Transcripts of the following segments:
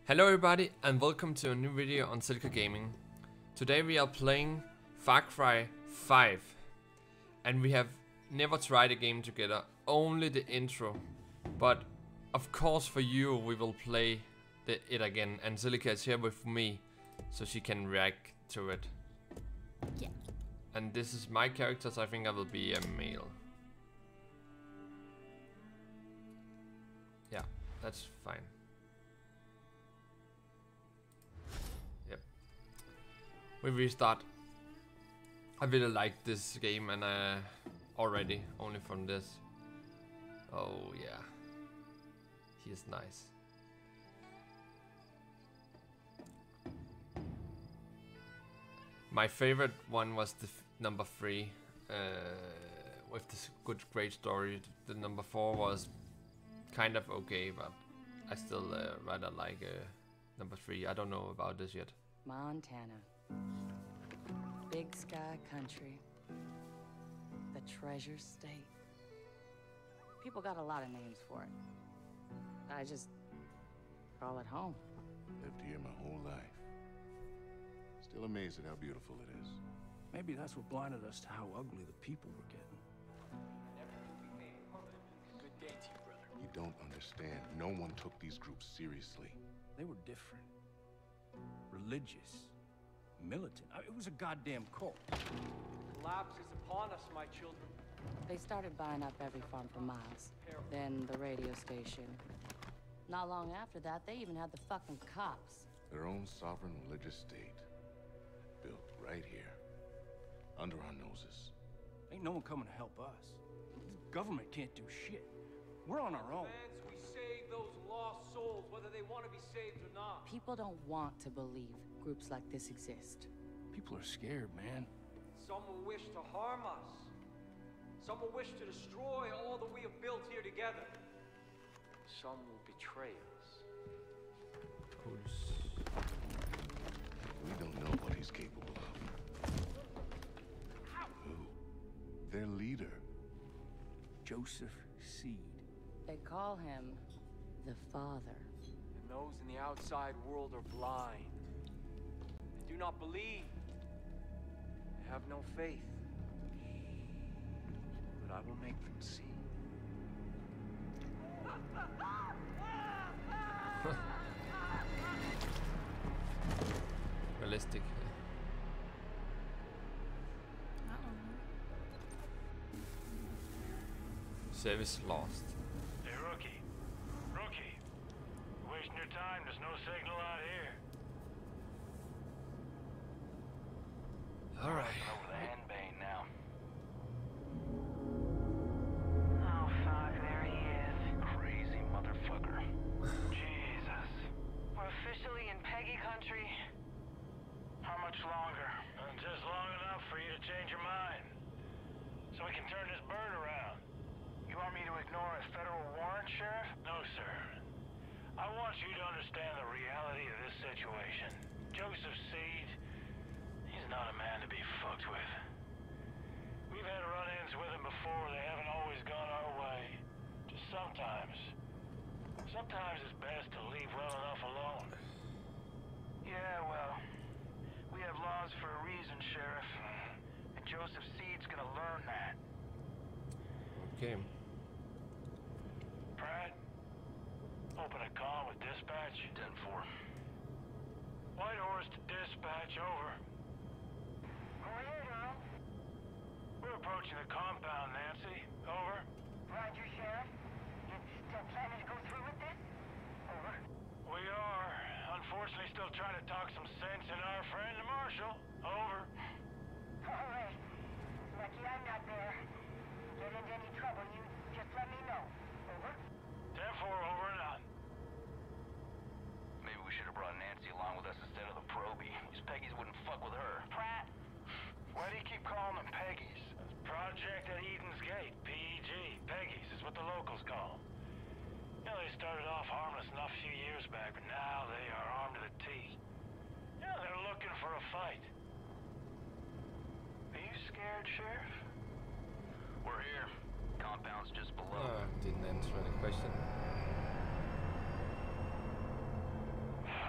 Hello everybody and welcome to a new video on Celca Gaming. Today we are playing Farcry 5 and we have never tried a game together, only the intro. But of course for you we will play it again, and Celika is here with me so she can react to it. Yeah. And this is my character, so I think I will be a male. Yeah, that's fine. We restart. I really like this game, and already only from this. Oh yeah, he is nice. My favorite one was the number 3, with this great story. The number 4 was kind of okay, but I still rather like number 3. I don't know about this yet. Montana. Big sky country. The treasure state. People got a lot of names for it. I just call it home. Lived here my whole life. Still amazed at how beautiful it is. Maybe that's what blinded us to how ugly the people were getting. Good day to you, brother. You don't understand. No one took these groups seriously. They were different. Religious. Militant. It was a goddamn cult. Collapse is upon us, my children. They started buying up every farm for miles. Then the radio station. Not long after that, they even had the fucking cops. Their own sovereign religious state. Built right here. Under our noses. Ain't no one coming to help us. The government can't do shit. We're on our own. We save those lost souls, whether they want to be saved or not. People don't want to believe groups like this exist. People are scared, man. Some will wish to harm us. Some will wish to destroy all that we have built here together. Some will betray us. We don't know what he's capable of. Who? Their leader. Joseph Seed. They call him the Father. And those in the outside world are blind. They do not believe. They have no faith. But I will make them see. Realistic. Service lost. Hey, rookie. Rookie. You're wasting your time. There's no signal out here. Alright. Over the handbane now. Oh, fuck, there he is. Crazy motherfucker. Jesus. We're officially in Peggy country. How much longer? Just long enough for you to change your mind. So we can turn this bird around. You want me to ignore a federal warrant, Sheriff? No, sir. I want you to understand the reality of this situation. Joseph Seed, he's not a man to be fucked with. We've had run-ins with him before. They haven't always gone our way. Just sometimes. Sometimes it's best to leave well enough alone. Yeah, well, we have laws for a reason, Sheriff. And Joseph Seed's gonna learn that. Okay. Pratt, open a call with dispatch. 10-4. White Horse to dispatch, over. We're approaching the compound, Nancy. Over. Roger, Sheriff. You still planning to go through with this? Over. We are. Unfortunately, still trying to talk some sense in our friend, the Marshal. Over. All right. Lucky I'm not there. Get into any trouble, you just let me know. Over. 10-4, over and out. Maybe we should have brought Nancy along with us instead of the probie. These Peggies wouldn't fuck with her. Pratt. Why do you keep calling them Peggies? Project at Eden's Gate, PEG. Peggies is what the locals call them. You know, they started off harmless enough a few years back, but now they are armed to the teeth. Yeah, they're looking for a fight. Are you scared, Sheriff? We're here. Compound's just below. Didn't answer any question.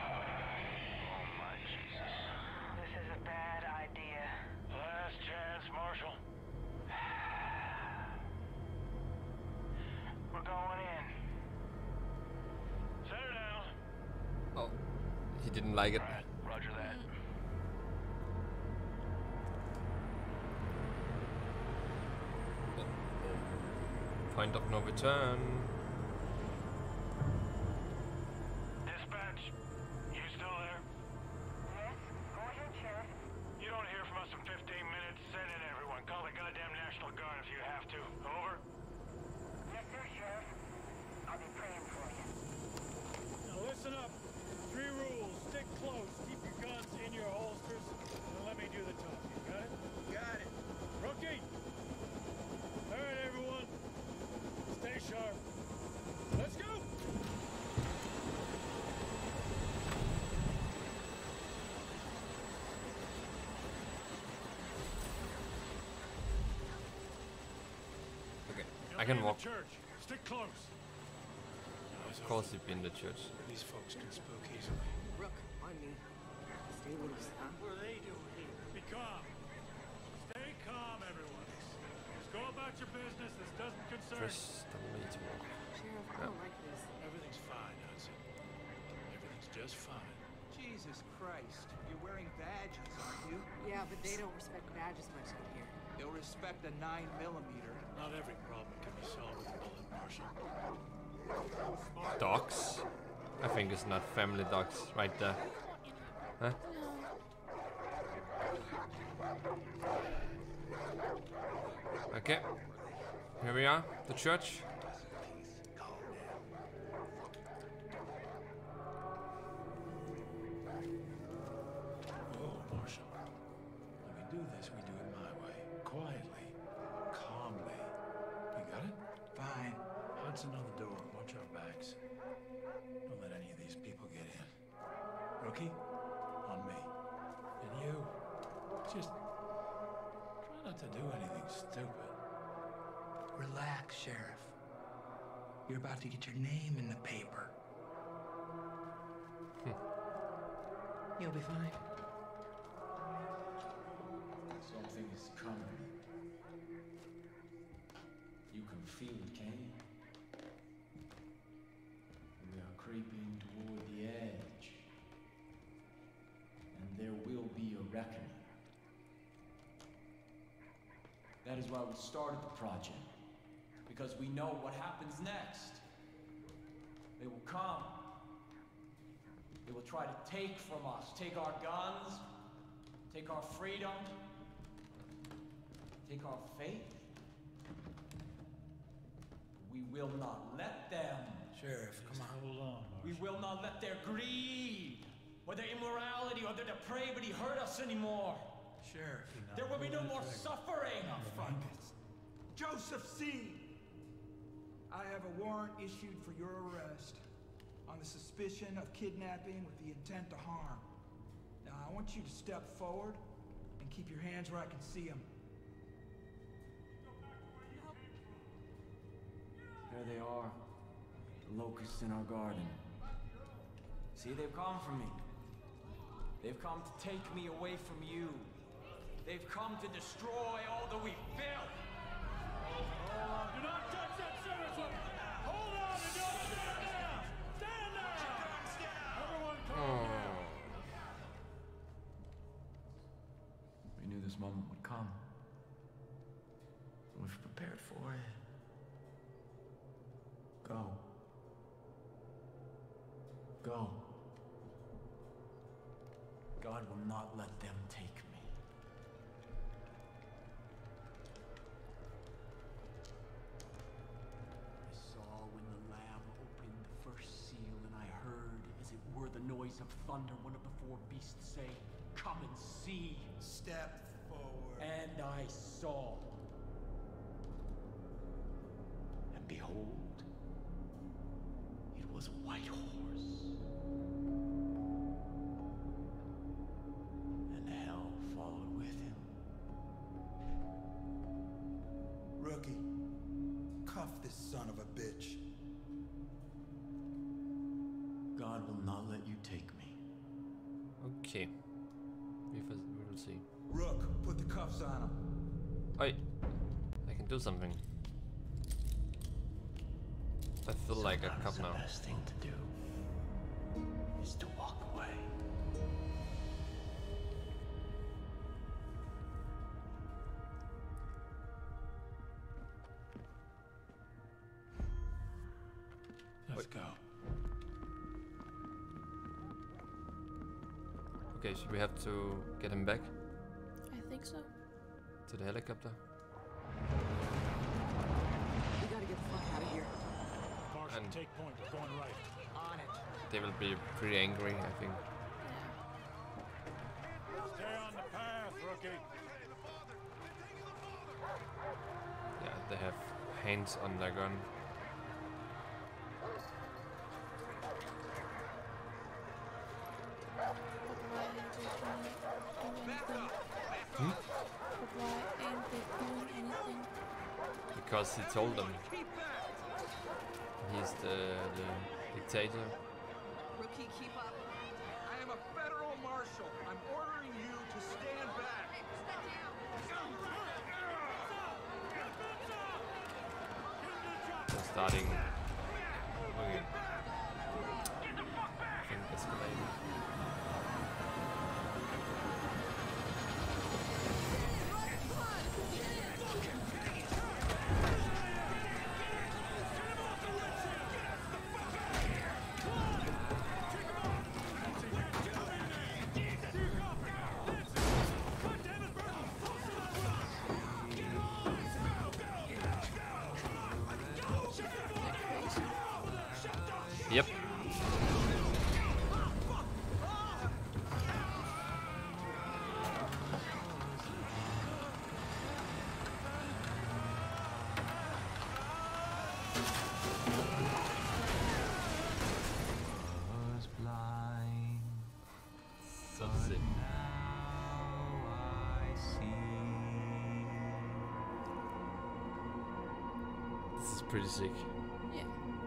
He didn't like it. Alright, roger that. Point of no return. Dispatch, you still there? Yes? Go ahead, Sheriff. You don't hear from us in 15 minutes. Send in everyone. Call the goddamn National Guard if you have to. Over? Yes, sir, Sheriff. I'll be praying for you. Now listen up. 3 rules. Stick close. Keep your guns in your holsters. And let me do the talking. Got it? Got it. Rookie! All right, everyone. Stay sharp. Let's go! Okay, You'll I be can in walk. the church. Stick close. Of course, he'd be in the church. These folks can spook easily. Rook, on me. Stay loose, huh? What are they doing here? Be calm. Stay calm, everyone. Just go about your business. This doesn't concern you. First, the way to walk. Sheriff, I don't like this. Everything's fine, Hudson. Everything's just fine. Jesus Christ, you're wearing badges, aren't you? Yeah, but they don't respect badges much out here. They'll respect a 9mm. Not every problem can be solved with a bullet, Marshal. Dogs? I think it's not family dogs right there. Huh? Okay. Here we are, the church. Oh, Marshal. When we do this, we do it my way. Quietly. Calmly. You got it? Fine. Hudson on the door. Watch our backs. Don't let any of these people get in. Rookie, on me. And you, just try not to do anything stupid. Relax, Sheriff. You're about to get your name in the paper. You'll be fine. Something is coming. You can feel it, can you? We are creeping toward the edge. And there will be a reckoning. That is why we started the project. Because we know what happens next. They will come. They will try to take from us. Take our guns. Take our freedom. Take our faith. We will not let them. Sheriff, come on. Hold on, We will not let their greed, or their immorality, or their depravity hurt us anymore. Sheriff. There will be no more suffering. Joseph C. I have a warrant issued for your arrest on the suspicion of kidnapping with the intent to harm. Now, I want you to step forward and keep your hands where I can see them. There they are, the locusts in our garden. See, they've come for me. They've come to take me away from you. They've come to destroy all that we've built. Do not touch that service weapon! Hold on and don't stand down! Stand down! Everyone calm down! We knew this moment would come. We've prepared for it. Go. Go. God will not let them take me. I saw when the Lamb opened the first seal, and I heard, as it were the noise of thunder, one of the 4 beasts say, "Come and see." Step forward. And I saw. And behold, it was a white horse. And hell followed with him. Rookie, cuff this son of a bitch. God will not let you take me. Okay. We will see. Rook, put the cuffs on him. Oi! I can do something. I feel like a cop now. The best thing to do is to walk away. Let's go. Okay, so we have to get him back I think so. to the helicopter. We gotta get the fuck out of here. Marshal, And- take point. We're going right. On it. They will be pretty angry, I think. Stay on the path, rookie. Yeah, they have hands on their gun. But why ain't they doing anything? Hmm? But why ain't they doing anything? Because he told them. He's the dictator. Rookie, keep up. I am a federal marshal. I'm ordering you to stand back. They're starting. Okay. I think escalating. Yep. Was blind, So but sick. now I see. This is pretty sick. Yeah.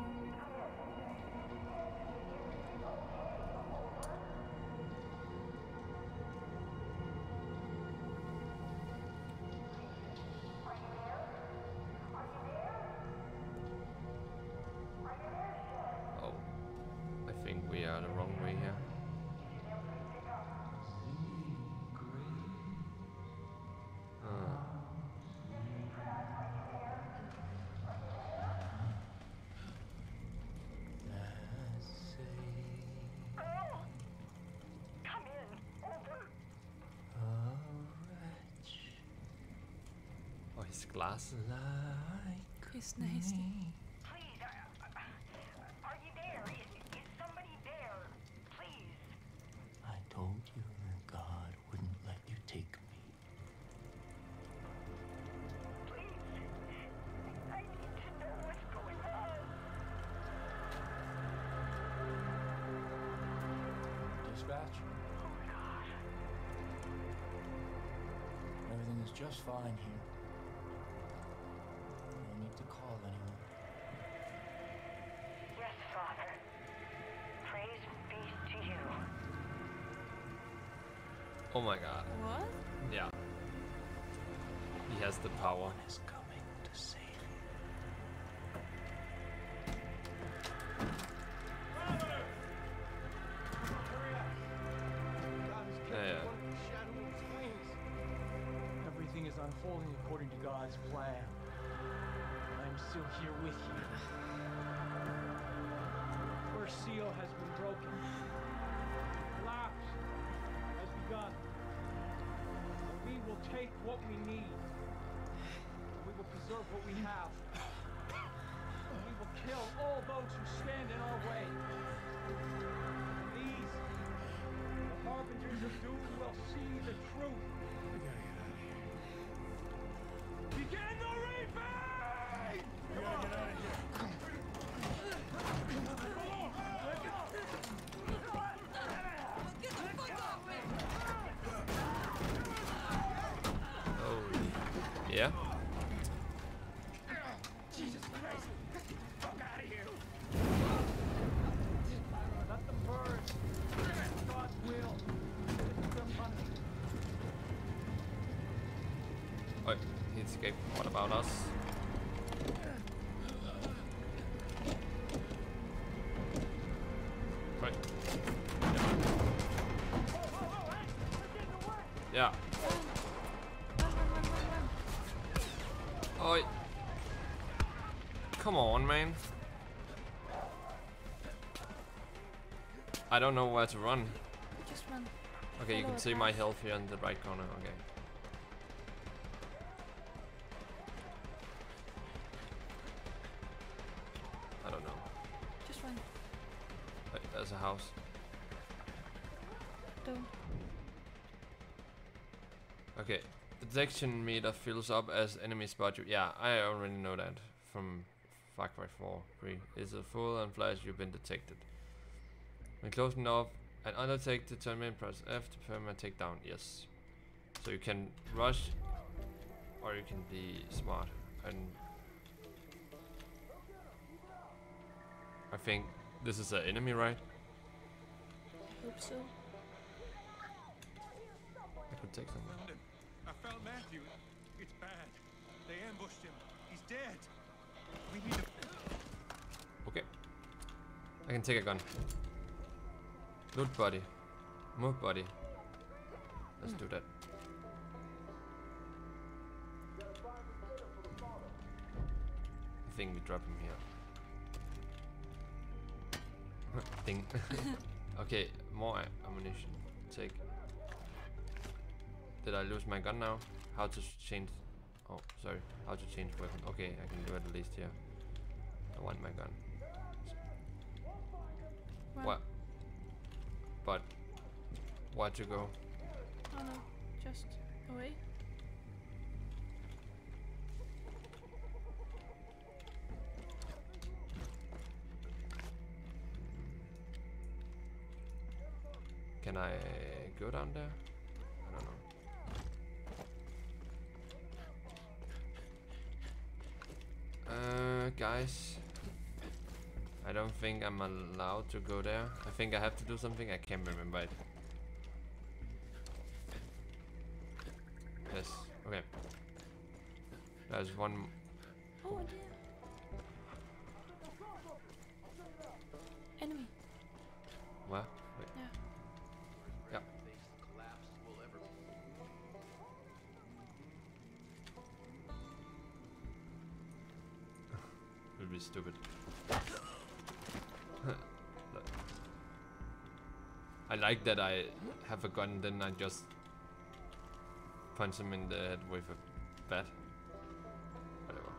Oh, I think we are the wrong way here. Come in. Over. Oh, his glass. He's nasty. Please, are you there? Is somebody there? Please. I told you God wouldn't let you take me. Please. I need to know what's going on. Dispatch? Everything is just fine here. No need to call anyone. Yes, Father. Praise be to you. Oh my god. What? Yeah. He has the power. Is coming to save Yeah. Everything is unfolding according to God's plan. I'm still here with you. First seal has been broken. Collapse has begun. We will take what we need. We will preserve what we have. We will kill all those who stand in our way. These, the harbingers of doom, will see the truth. Begin the reaping! We gotta get out of here. Oh. Yeah. Jesus Christ! Get the fuck out of here! Let them burn. It's God's will. This is their punishment. Oh, he escaped. What about us? Right. Yeah. Oi. Come on, man. I don't know where to run. Just run. Okay, you Follow can a see my path. health here in the right corner. Okay. I don't know. Just run. Wait, there's a house. Don't. Okay. Detection meter fills up as enemy spot you. Yeah, I already know that from Farcry 4. Is a full and flash you've been detected. When close enough and undetected, determine press F to permanent takedown. Yes. So you can rush or you can be smart, and I think this is an enemy, right? I hope so. I could take some. Found him. I found Matthew. It's bad. They ambushed him. He's dead. We need to... Okay. I can take a gun. Loot body. Move body. Let's do that. I think we drop him here. Thing. Okay, more ammunition. Take. Did I lose my gun now? How to change? Oh, sorry. How to change weapon? Okay, I can do it at least here. I want my gun. What? But where to go? Oh no, just away. Can I go down there? I don't know. Guys, I don't think I'm allowed to go there. I think I have to do something. I can't remember it. Yes. Okay. There's one. Oh dear. Enemy. Where? Wait. Yeah. Yeah. Would be stupid. I like that I have a gun, then I just punch him in the head with a bat. Whatever.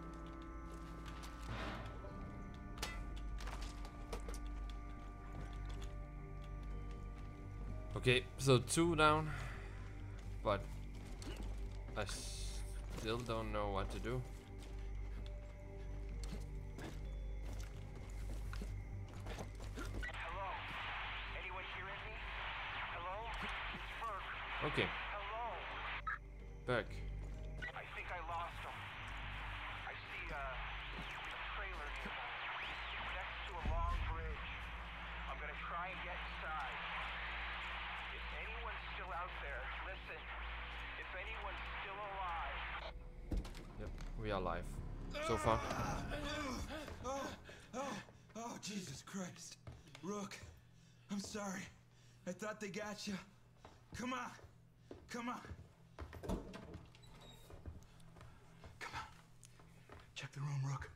Okay, so 2 down, but I still don't know what to do. Hello? Anyone hearing me? Hello? It's Farcry. Okay. Hello? Back. I think I lost him. I see a trailer nearby, next to a long bridge. I'm gonna try and get inside. If anyone's still out there, listen. If anyone's still alive. Yep, we are live. So far. Oh, Jesus Christ. Rook, I'm sorry. I thought they got you. Come on. Come on. Come on. Check the room, Rook.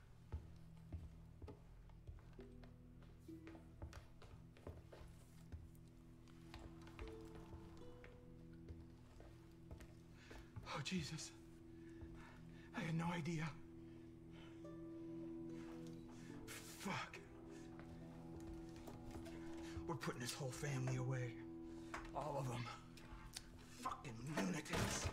Oh, Jesus. I had no idea. Fuck. We're putting this whole family away. All of them. Fucking lunatics.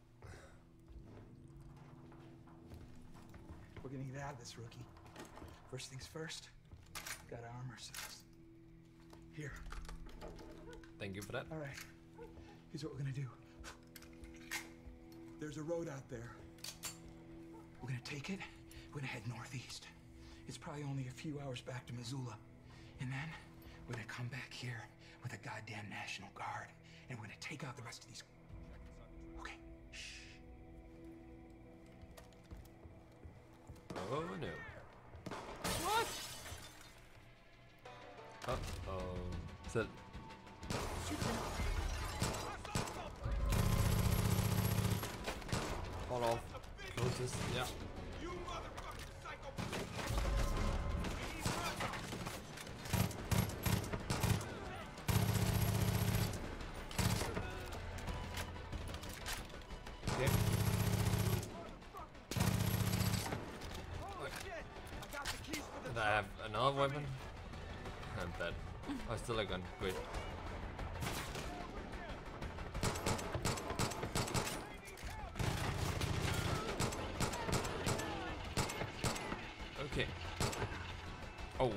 We're gonna get out of this, rookie. First things first, gotta arm ourselves. Here. Thank you for that. All right. Here's what we're gonna do. There's a road out there. We're gonna take it. We're gonna head northeast. It's probably only a few hours back to Missoula. And then we're gonna come back here with a goddamn National Guard. And we're gonna take out the rest of these. Okay. Shh. Oh no. What? Uh-oh. So fall off. Closest. Yeah. Another weapon? I'm bad. Oh, still a gun. Great. Okay. Oh.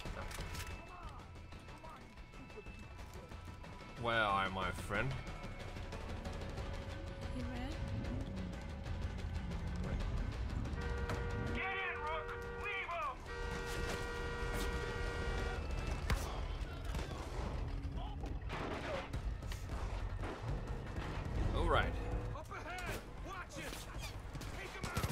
Where are my friend? You ready? Get in, Rook! Leave him! All right. Up ahead! Watch it! Take him out!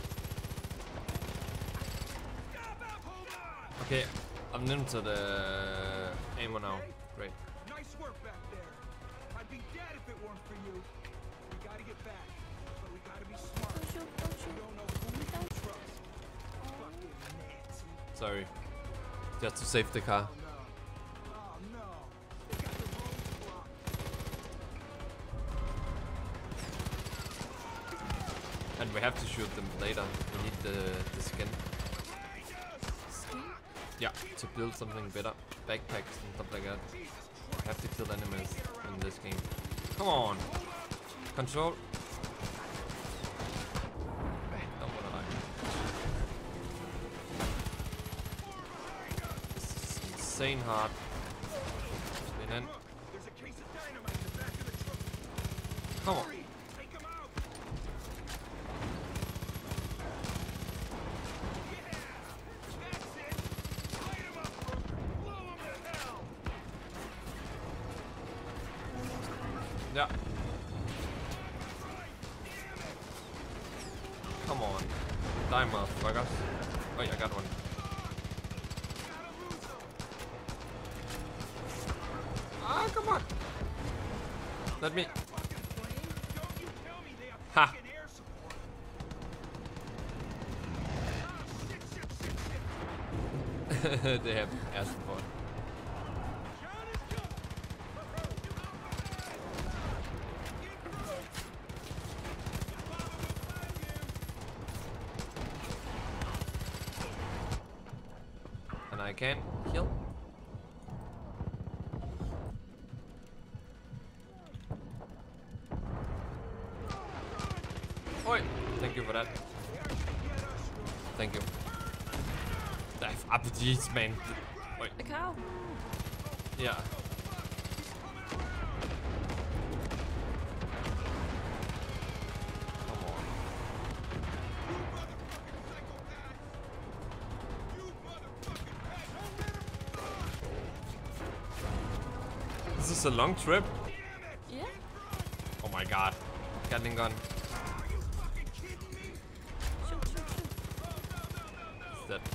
Stop out! Hold on! Okay, I'm into the ammo now. Great. Nice work back there. I'd be dead if it weren't for you. We gotta get back, but we gotta be smart. Don't shoot, don't shoot. We don't know who we can trust. Fucking Nancy. Sorry. Just to save the car. Oh no. They got the roads blocked. And we have to shoot them later. We need the skin. Skin? Yeah, to build something better. Backpacks and stuff like that. We have to kill enemies in this game. Come on! Control! Don't wanna lie. This is insane hard. Spin in. There's a case of dynamite in the back of the truck. Come on. Take him out! That's it! Light him up, Rook! Blow him to hell! Yeah. Come on. Die, motherfuckers. Wait, I got one. Ah, come on. Let me. Ha. They have air support. And I can kill. Oi! Thank you for that. Thank you. Dive up these man. Wait. A cow. Yeah. Come on. This is a long trip. Yeah. Oh my god. Gatling gun. Shoot, shoot, shoot. Is that?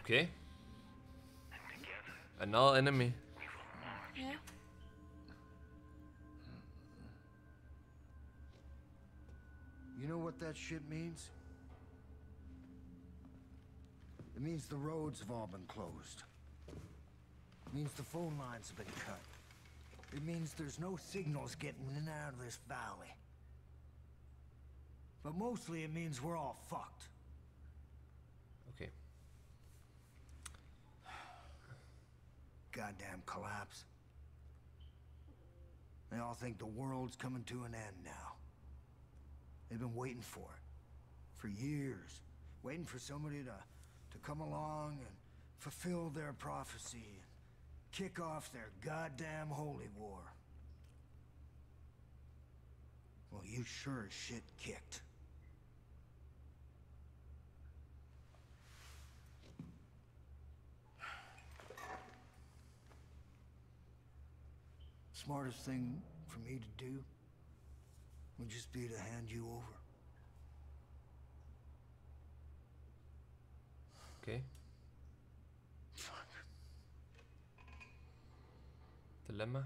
Okay. Another enemy. Yeah. You know what that shit means? It means the roads have all been closed. It means the phone lines have been cut. It means there's no signals getting in and out of this valley. But mostly it means we're all fucked. Okay. Goddamn collapse. They all think the world's coming to an end now. They've been waiting for it. For years. Waiting for somebody to come along and fulfill their prophecy and kick off their goddamn holy war. Well, you sure as shit kicked. Smartest thing for me to do would just be to hand you over. Okay. Dilemma.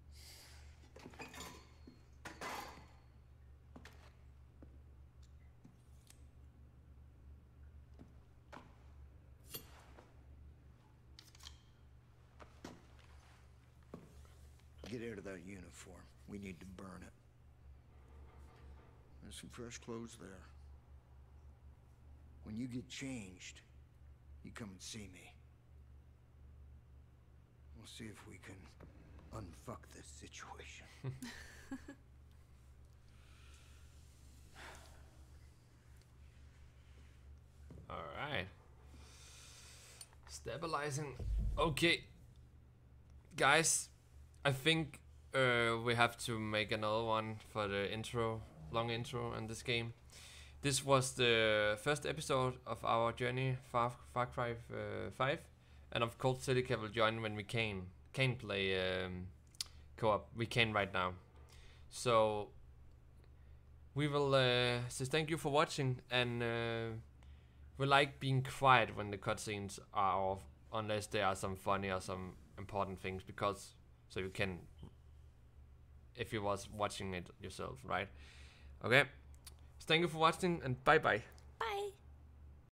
Get out of that uniform. We need to burn it. There's some fresh clothes there. When you get changed, you come and see me. We'll see if we can unfuck this situation. Alright. Stabilizing. Okay. Guys, I think we have to make another one for the intro, long intro in this game. This was the first episode of our journey, Far Cry 5. And of course Celika will join when we can play co-op. We can right now. So we will say thank you for watching, and we like being quiet when the cutscenes are off, unless there are some funny or some important things, because so you can, if you was watching it yourself, right? Okay. Thank you for watching, and bye bye.